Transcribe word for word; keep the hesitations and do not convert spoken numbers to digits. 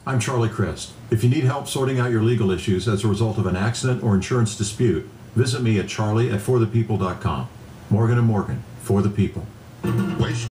I'm Charlie Crist. If you need help sorting out your legal issues as a result of an accident or insurance dispute, visit me at charlie at for the people dot com. Morgan and Morgan, for the people. Waste